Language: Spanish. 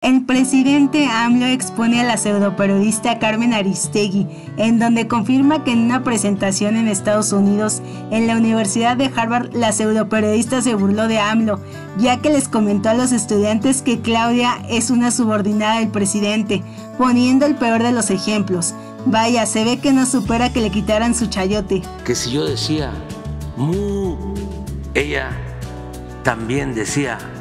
El presidente AMLO expone a la pseudoperiodista Carmen Aristegui, en donde confirma que en una presentación en Estados Unidos, en la Universidad de Harvard, la pseudoperiodista se burló de AMLO, ya que les comentó a los estudiantes que Claudia es una subordinada del presidente, poniendo el peor de los ejemplos. Vaya, se ve que no supera que le quitaran su chayote. Que si yo decía, ella también decía,